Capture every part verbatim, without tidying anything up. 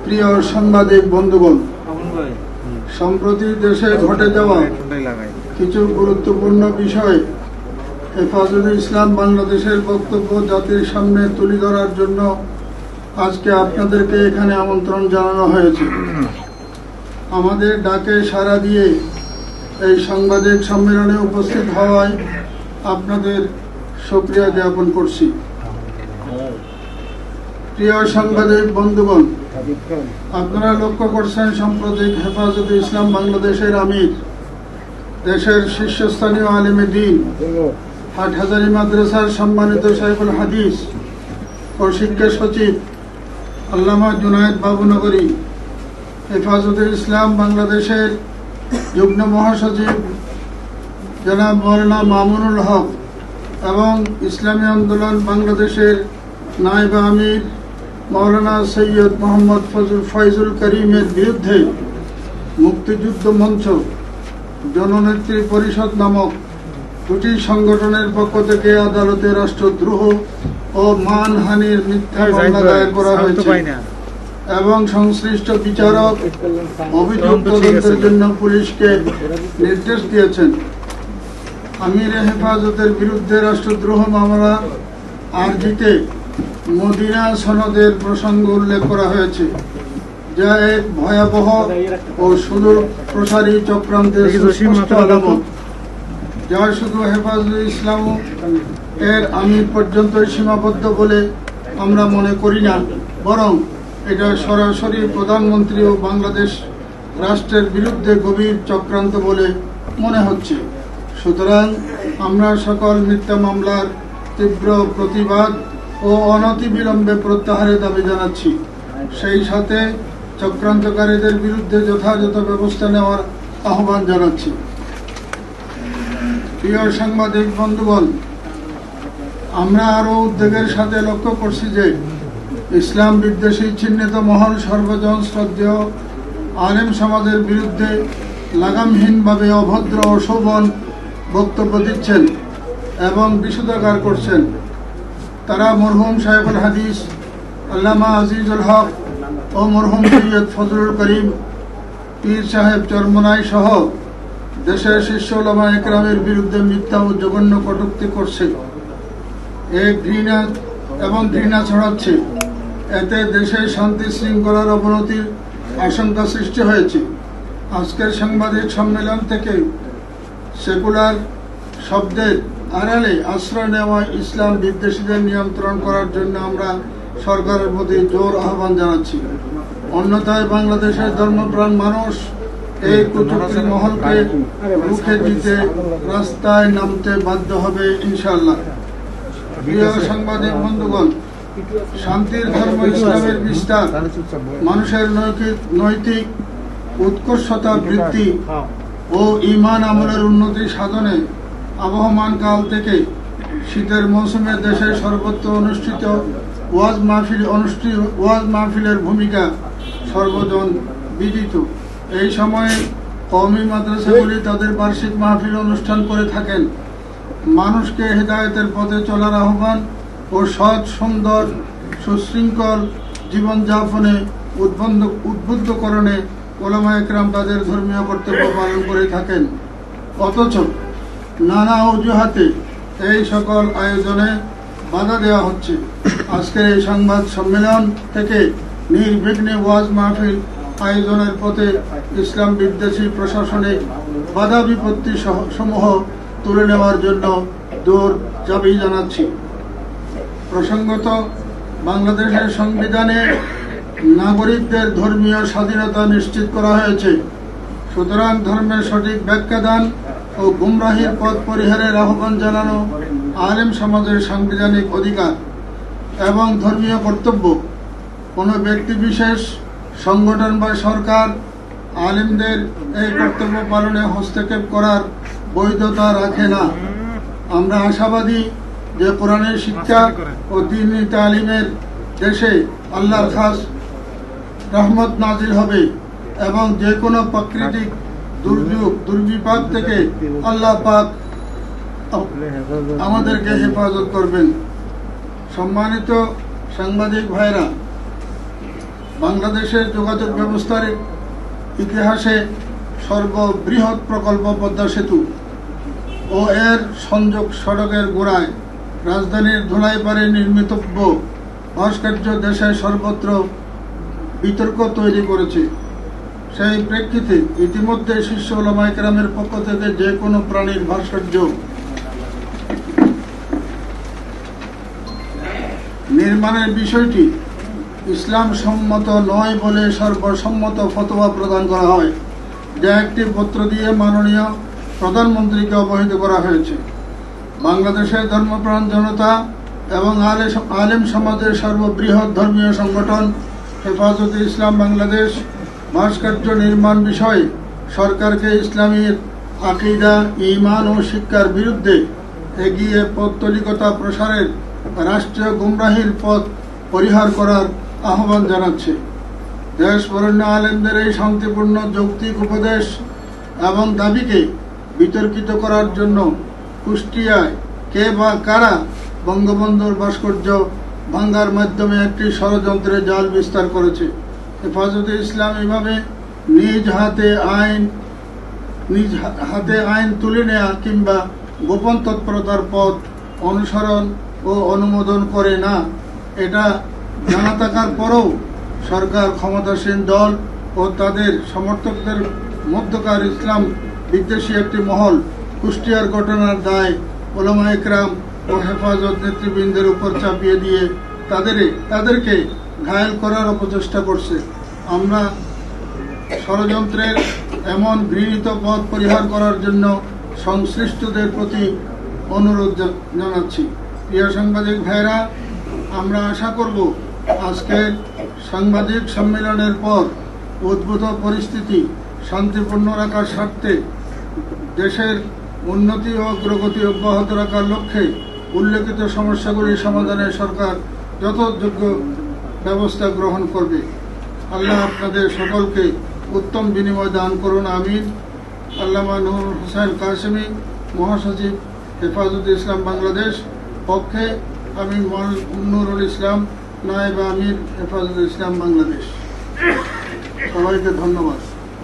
প্রিয় সাংবাদিক বন্ধুগণ, সম্প্রতি দেশে ঘটে যাওয়া কিছু গুরুত্বপূর্ণ বিষয় হেফাজতে ইসলাম বাংলাদেশের বক্তব্য জাতির সামনে তুলে ধরার জন্য আজকে আপনাদেরকে এখানে আমন্ত্রণ জানানো হয়েছে। আমাদের ডাকে সাড়া দিয়ে এই সাংবাদিক সম্মেলনে উপস্থিত হওয়ায় আপনাদের শুকরিয়া জ্ঞাপন করছি। প্রিয় সাংবাদিক বন্ধুগণ, আপনারা লক্ষ্য করছেন সম্প্রতি হেফাজতে ইসলাম বাংলাদেশের আমির, দেশের শীর্ষস্থানীয় আলেমে দ্বীন, হাটহাজারী মাদ্রাসার সম্মানিত শাইখুল হাদিস ও শিক্ষা সচিব আল্লামা জুনায়েদ বাবুনগরী, হেফাজতে ইসলাম বাংলাদেশের যুগ্ম মহাসচিব জনাব মৌলানা মামুনুল হক এবং ইসলামী আন্দোলন বাংলাদেশের নায়েব আমির মৌলানা সৈয়দ মোহাম্মদ ফয়জুল করিমের বিরুদ্ধে মুক্তিযুদ্ধ মঞ্চ, জননেত্রী পরিষদ নামক দুটি সংগঠনের পক্ষ থেকে আদালতে রাষ্ট্রদ্রোহ ও মানহানির মিথ্যা মামলা দায়ের করা হয়েছে এবং সংশ্লিষ্ট বিচারক অভিযোগ তদন্তের জন্য পুলিশকে নির্দেশ দিয়েছেন। আমির হেফাজতের বিরুদ্ধে রাষ্ট্রদ্রোহ মামলা আর্জিতে মদিনা সনদের প্রসঙ্গ উল্লেখ করা হয়েছে, যা এক ভয়াবহ ও সুদূর প্রসারী চক্রান্তের সুস্পষ্ট আলামত, যা শুধু হেফাজতে ইসলাম এর আমির পর্যন্ত সীমাবদ্ধ বলে আমরা মনে করি না, বরং এটা সরাসরি প্রধানমন্ত্রী ও বাংলাদেশ রাষ্ট্রের বিরুদ্ধে গভীর চক্রান্ত বলে মনে হচ্ছে। সুতরাং আমরা সকল মিথ্যা মামলার তীব্র প্রতিবাদ ও অনতিবিলম্বে প্রত্যাহারের দাবি জানাচ্ছি। সেই সাথে চক্রান্তকারীদের বিরুদ্ধে যথাযথ ব্যবস্থা নেওয়ার আহ্বান জানাচ্ছি। প্রিয় সাংবাদিক বন্ধুগণ, আমরা আরো উদ্বেগের সাথে লক্ষ্য করছি যে ইসলাম বিদ্বেষী চিহ্নিত মহল সর্বজন শ্রদ্ধেয় আলেম সমাজের বিরুদ্ধে লাগামহীনভাবে অভদ্র ও শোভন বক্তব্য দিচ্ছেন এবং বিশুদ্ধাগার করছেন। তারা মরহুম শাইখুল হাদিস আল্লামা আজিজুল হক ও মরহুম সৈয়দ ফজলুল করিম পীর সাহেব চরমনাই সহ দেশের শীর্ষ উলামা একরামের বিরুদ্ধে মিথ্যা ও জঘন্য কটূক্তি করছে, এক ঘৃণা এবং ঘৃণা ছড়াচ্ছে। এতে দেশের শান্তি শৃঙ্খলার অবনতির আশঙ্কা সৃষ্টি হয়েছে। আজকের সাংবাদিক সম্মেলন থেকে সেকুলার শব্দের আড়ালে আশ্রয় নেওয়া ইসলাম বিদ্বেষীদের নিয়ন্ত্রণ করার জন্য আমরা সরকারের প্রতি জোর আহ্বান জানাচ্ছি। অন্যথায় বাংলাদেশের ধর্মপ্রাণ মানুষ এই কুচক্রী মহলকে রুখে দিতে রাস্তায় নামতে বাধ্য হবে ইনশাআল্লাহ। প্রিয় সাংবাদিক বন্ধুগণ, শান্তির ধর্ম ইসলামের বিস্তার, মানুষের নৈতিক নৈতিক উৎকর্ষতা বৃদ্ধি ও ঈমান আমলের উন্নতি সাধনে আবহমান কাল থেকে শীতের মৌসুমে দেশের সর্বত্র অনুষ্ঠিত ওয়াজ মাহফিল অনুষ্ঠিত ওয়াজ মাহফিলের ভূমিকা সর্বজন বিদিত। এই সময়ে কওমি মাদ্রাসাগুলি তাদের বার্ষিক মাহফিল অনুষ্ঠান করে থাকেন। মানুষকে হেদায়েতের পথে চলার আহ্বান ও সৎ, সুন্দর, সুশৃঙ্খল জীবনযাপনে উদ্বুদ্ধ উদ্বুদ্ধকরণে উলামা একরাম তাদের ধর্মীয় কর্তব্য পালন করে থাকেন। অথচ নানা অজুহাতে এই সকল আয়োজনে বাধা দেওয়া হচ্ছে। আজকের এই সংবাদ সম্মেলন থেকে নির্বিঘ্নে ওয়াজ মাহফিল আয়োজনের পথে ইসলাম বিদ্বেষী প্রশাসনিক বাধা বিপত্তি সমূহ তুলে নেওয়ার জন্য জোর দাবি জানাচ্ছি। প্রসঙ্গত, বাংলাদেশের সংবিধানে নাগরিকদের ধর্মীয় স্বাধীনতা নিশ্চিত করা হয়েছে। সুতরাং ধর্মের সঠিক ব্যাখ্যাদান ও গুমরাহির পথ পরিহারের আহ্বান জানানো আলেম সমাজের সাংবিধানিক অধিকার এবং ধর্মীয় কর্তব্য। কোনো ব্যক্তি বিশেষ, সংগঠন বা সরকার আলেমদের এই কর্তব্য পালনে হস্তক্ষেপ করার বৈধতা রাখে না। আমরা আশাবাদী যে কোরআনের শিক্ষা ও দ্বীনি তালিমের দেশে আল্লাহর খাস রহমত নাজিল হবে এবং যে কোনো প্রাকৃতিক দুর্যোগ দুর্বিপাক থেকে আল্লাহ পাক আমাদেরকে হেফাজত করবেন। সম্মানিত সাংবাদিক ভাইরা, বাংলাদেশের যোগাযোগ ব্যবস্থার ইতিহাসে সর্ববৃহৎ প্রকল্প পদ্মা সেতু ও এর সংযোগ সড়কের গোড়ায় রাজধানীর ধুলাইপাড়ে নির্মিতব্য ভাস্কর্য দেশের সর্বত্র বিতর্ক তৈরি করেছে। সেই প্রেক্ষিতে ইতিমধ্যে শীর্ষ উলামায়ে কেরামের পক্ষ থেকে যে কোনো প্রাণীর ভাস্কর্য নির্মাণের বিষয়টি ইসলাম সম্মত নয় বলে সর্বসম্মত ফতোয়া প্রদান করা হয়, যা একটি পত্র দিয়ে মাননীয় প্রধানমন্ত্রীকে অবহিত করা হয়েছে। বাংলাদেশের ধর্মপ্রাণ জনতা এবং আলেম সমাজের সর্ববৃহৎ ধর্মীয় সংগঠন হেফাজতে ইসলাম বাংলাদেশ ভাস্কর্য নির্মাণ বিষয়ে সরকারকে ইসলামীর আকীদা, ঈমান ও শিক্ষার বিরুদ্ধে এগিয়ে পৌত্তলিকতা প্রসারের রাষ্ট্রীয় গুমরাহির পথ পরিহার করার আহ্বান জানাচ্ছে। দেশ বরেণ্য আলেমদের এই শান্তিপূর্ণ যৌক্তিক উপদেশ এবং দাবিকে বিতর্কিত করার জন্য কুষ্টিয়ায় কে বা কারা বঙ্গবন্ধুর ভাস্কর্য ভাঙ্গার মাধ্যমে একটি ষড়যন্ত্রের জাল বিস্তার করেছে। হেফাজতে ইসলাম এভাবে নিজ হাতে আইন নিজ হাতে আইন তুলে নেওয়া কিংবা গোপন তৎপরতার পথ অনুসরণ ও অনুমোদন করে না। এটা জানা থাকার পরও সরকার, ক্ষমতাসীন দল ও তাদের সমর্থকদের মধ্যকার ইসলাম বিদ্বেষী একটি মহল কুষ্টিয়ার ঘটনার দায় উলামায়ে কেরাম ও হেফাজত নেতৃবৃন্দের উপর চাপিয়ে দিয়ে তাদের তাদেরকে ঘায়েল করার অপচেষ্টা করছে। আমরা ষড়যন্ত্রের এমন ঘৃণিত পথ পরিহার করার জন্য সংশ্লিষ্টদের প্রতি অনুরোধ জানাচ্ছি। প্রিয় সাংবাদিক ভাইরা, আমরা আশা করব আজকের সাংবাদিক সম্মেলনের পর উদ্ভূত পরিস্থিতি শান্তিপূর্ণ রাখার স্বার্থে দেশের উন্নতি ও অগ্রগতি অব্যাহত রাখার লক্ষ্যে উল্লেখিত সমস্যাগুলি সমাধানে সরকার যথাযোগ্য ব্যবস্থা গ্রহণ করবে। আল্লাহ আপনাদের সকলকে উত্তম বিনিময় দান করুন, আমিন। আল্লামা নূর হোসেন কাসেমি, মহাসচিব হেফাজতে ইসলাম বাংলাদেশ, পক্ষে আমি নুরুল ইসলাম, নায়েব আমির হেফাজতে ইসলাম বাংলাদেশ। সবাইকে ধন্যবাদ।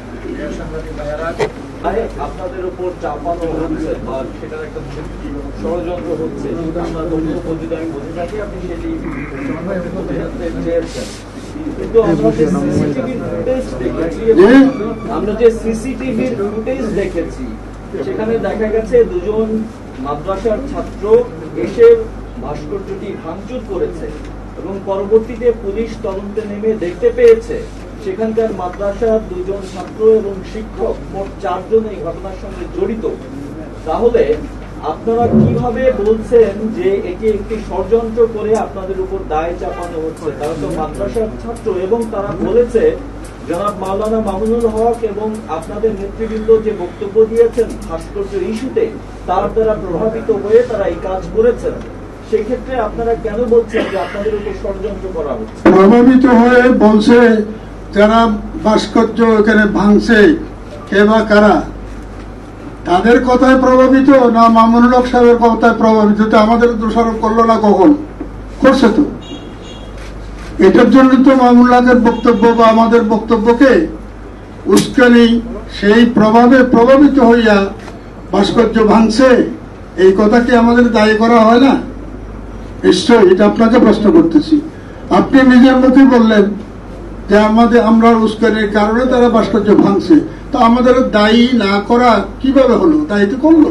আপনাদের উপর চাপানো হচ্ছে বা সেটার একটা ষড়যন্ত্র হচ্ছে, আপনার বক্তব্য যদি আমি বলতে থাকি আপনি সেটি চেয়েছেন, কিন্তু আমরা যে সিসিটিভির ফুটেজ দেখেছি আমরা যে সিসিটিভির ফুটেজ দেখেছি সেখানে দেখা গেছে দুজন মাদ্রাসার ছাত্র এসে ভাস্কর্যটি ভাঙচুর করেছে এবং পরবর্তীতে পুলিশ তদন্তে নেমে দেখতে পেয়েছে সেখানকার মাদ্রাসার দুজন ছাত্র এবং শিক্ষক মোট চারজন এই ঘটনার সঙ্গে জড়িত। তাহলে আপনারা কিভাবে বলছেন যে এটি একটি ষড়যন্ত্র করে আপনাদের উপর দায় চাপানো হচ্ছে? তারা তো মাদ্রাসার ছাত্র এবং তারা বলেছে জনাব মাওলানা মামুনুল হক এবং আপনাদের নেতৃবৃন্দ যে বক্তব্য দিয়েছেন ভাস্কর্য ইস্যুতে তার দ্বারা প্রভাবিত হয়ে তারা এই কাজ করেছেন। সেক্ষেত্রে আপনারা কেন বলছেন যে আপনাদের উপর ষড়যন্ত্র করা হচ্ছে? প্রভাবিত হয়ে বলছে যারা ভাস্কর্য এখানে ভাঙছে কে বা কারা, তাদের কথায় প্রভাবিত না মামুনুল হক সাহেবের কথায় প্রভাবিত? আমাদের দোষারোপ করলো না, কখন করছে? তো এটার জন্য তো মামুনুল হকের বক্তব্য বা আমাদের বক্তব্যকে উস্কানি সেই প্রভাবে প্রভাবিত হইয়া ভাস্কর্য ভাঙছে, এই কথা কি আমাদের দায়ী করা হয় না? নিশ্চয়, এটা আপনাকে প্রশ্ন করতেছি। আপনি নিজের মুখে বললেন যে আমাদের আমরা উস্কানির কারণে তারা ভাস্কর্য ভাঙছে, তো আমাদের দায়ী না করা কিভাবে হলো? দায়ী তো করলো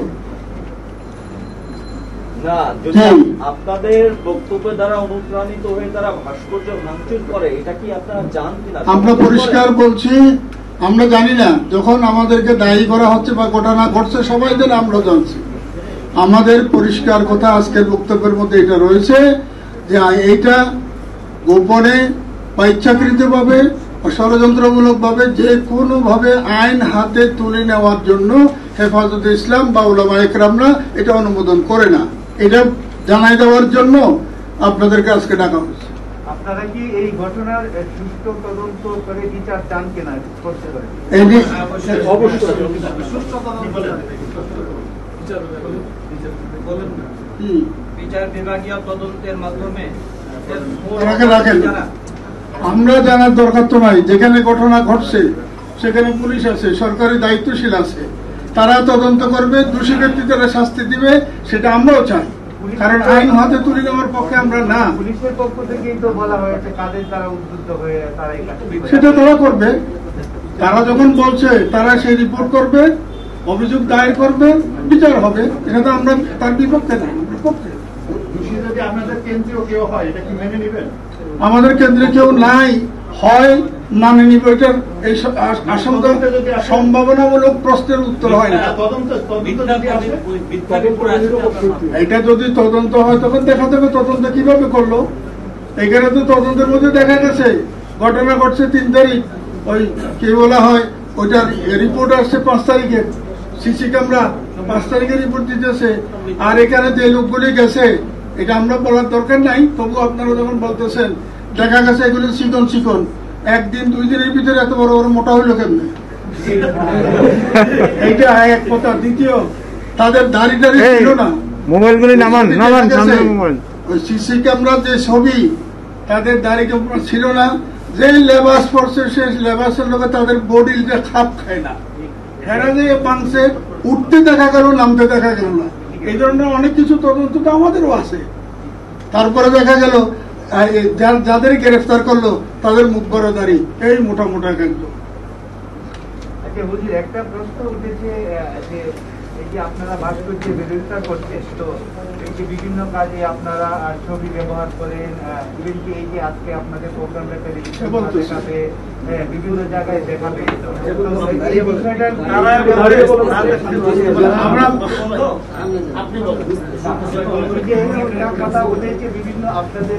না। যদি আপনাদের বক্তব্যের দ্বারা অনুপ্রাণিত হয়ে তারা ভাস্কর্য ভাঙচুর করে, এটা কি আপনারা জানেন কিনা? আমরা পরিষ্কার বলছি, আমরা জানি না। যখন আমাদেরকে দায়ী করা হচ্ছে বা ঘটনা ঘটছে সবাই জানে, আমরা জানছি। আমাদের পরিষ্কার কথা আজকের বক্তব্যের মধ্যে এটা রয়েছে যে এইটা গোপনে বা ইচ্ছাকৃত ভাবে ষড়যন্ত্রমূলক ভাবে যে কোনো ভাবে আইন হাতে তুলে নেওয়ার জন্য হেফাজতে ইসলাম বা উলামায়ে কেরামরা এটা অনুমোদন করে না। এটা জানাই দেওয়ার জন্য আপনাদেরকে আজকে ডাকা হয়েছে। আপনারা কি এই ঘটনার সুষ্ঠু তদন্ত করে বিচার চান কিনা? করতে পারেন বিচার বিভাগীয় তদন্তের মাধ্যমে রাখেন রাখেন আমরা জানার দরকার তো নাই। যেখানে ঘটনা ঘটছে সেখানে পুলিশ আছে, সরকারি দায়িত্বশীল আছে, তারা তদন্ত করবে, দোষী ব্যক্তিদের শাস্তি দিবে, সেটা আমরাও চাই। কারণ আইন হাতে তুলে নেওয়ার পক্ষে আমরা না। পুলিশের পক্ষ থেকেই তো বলা হয়েছে কাদের তারা উদ্বুদ্ধ হয়ে তারা এই কাজটি করেছে। সেটা তারা করবে। তারা যখন বলছে তারা সেই রিপোর্ট করবে, অভিযোগ দায়ের করবে, বিচার হবে। এটা তো আমরা তার বিপক্ষে না, আমরা পক্ষে। যদি আপনাদের কেন্দ্রীয় কেউ হয় এটা কি মেনে নেবেন? আমাদের কেন্দ্রে কেউ নাই, হয় মানে নিব, এটার এই স- আ- আশঙ্কা সম্ভাবনামূলক প্রশ্নের উত্তর হয় না। তদন্ত তদন্ত যদি আসে এটা যদি তদন্ত হয় তখন দেখা যাবে তদন্ত কিভাবে করলো। এখানে তো তদন্তের মধ্যে দেখা গেছে ঘটনা ঘটছে তিন তারিখ, ওই কি বলা হয় ওইটার রিপোর্ট আসছে পাঁচ তারিখে, সিসি ক্যামেরা পাঁচ তারিখে রিপোর্ট দিতেছে। আর এখানে যে লোকগুলি গেছে এটা আমরা বলার দরকার নাই, তবু আপনারা যখন বলতেছেন দেখা গেছে এগুলো চিকন চিকন, একদিন দুই দিনের ভিতরে এত বড় বড় মোটা হইলো কেমনে? এইটা এক কথা। দ্বিতীয়, তাদের দাড়ি টাড়ি ছিল না। মোবাইল গুলি নামান নামান সামনে মোবাইল। ওই সিসি ক্যামেরার যে ছবি, তাদের দাড়ি ক্যামেরা ছিল না। যে লেবাস পড়ছে সেই লেবাসের লোকে তাদের বডিটা খাপ খায় না। এরা যে বাংছে, উঠতে দেখা গেল, নামতে দেখা গেল না। এই ধরনের অনেক কিছু তদন্ত তো আমাদেরও আছে। তারপরে দেখা গেল যাদের গ্রেফতার করলো তাদের মুখ বড় দাড়ি, এই মোটা মোটা কিন্তু। আচ্ছা হুজুর, একটা প্রশ্ন উঠেছে আহ, যে এই যে আপনারা ভাস্কর্যের বিরোধিতা করছেন, তো এই যে বিভিন্ন কাজে আপনারা আহ, ছবি ব্যবহার করেন, ইভেন কি এই যে আজকে আপনাদের প্রোগ্রামটা টেলিভিশন দেখাবে, হ্যাঁ, বিভিন্ন জায়গায় দেখাবে, তো এই বিষয়টা আমরা ওই যে একটা কথা উঠেছে বিভিন্ন আপনাদের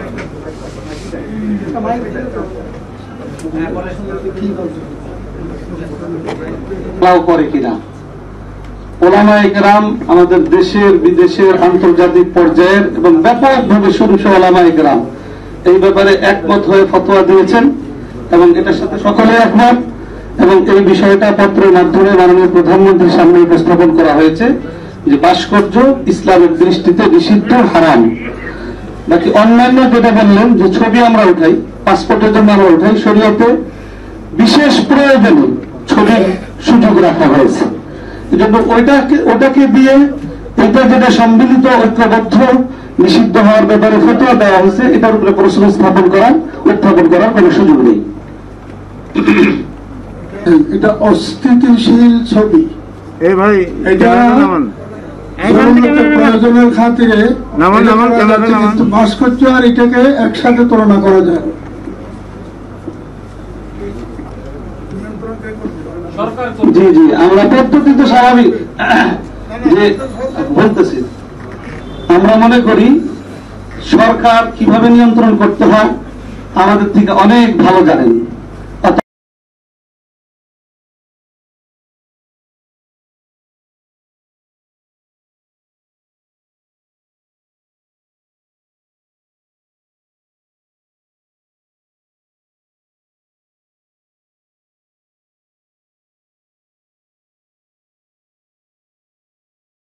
করে কিনা ওলামায়ে কেরাম আমাদের দেশের বিদেশের আন্তর্জাতিক পর্যায়ের এবং ব্যাপকভাবে শরীফ ওলামায়ে কেরাম এই ব্যাপারে একমত হয়ে ফতোয়া দিয়েছেন এবং এটার সাথে সকলে একমত, এবং এই বিষয়টা পত্রের মাধ্যমে মাননীয় প্রধানমন্ত্রীর সামনে উপস্থাপন করা হয়েছে যে ভাস্কর্য ইসলামের দৃষ্টিতে নিষিদ্ধ, হারাম। বাকি অন্যান্য যেটা বললেন যে ছবি আমরা উঠাই, পাসপোর্টের জন্য আমরা উঠাই, শরীয়তে বিশেষ প্রয়োজনে ছবির সুযোগ রাখা হয়েছে। এই জন্য ওইটাকে ওটাকে দিয়ে এটা যেটা সম্মিলিত ঐক্যবদ্ধ নিষিদ্ধ হওয়ার ব্যাপারে ফতোয়া দেওয়া হয়েছে, এটার উপরে প্রশ্ন স্থাপন করার উত্থাপন করার কোনো সুযোগ নেই। এটা অস্থিতিশীল ছবি। এই ভাই এটা নামান প্রয়োজনের খাতিরে নামান নামান ক্যামেরা নামান। কিন্তু ভাস্কর্য আর এটাকে একসাথে তুলনা করা যায়। জি জি আমরা পদ্ধতি তো স্বাভাবিক যে বলতেছি, আমরা মনে করি সরকার কিভাবে নিয়ন্ত্রণ করতে হয় আমাদের থেকে অনেক ভালো জানেন।